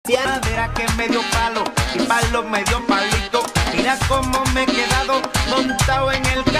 Verá que me dio palo y palo me dio palito. Mira cómo me he quedado montado en el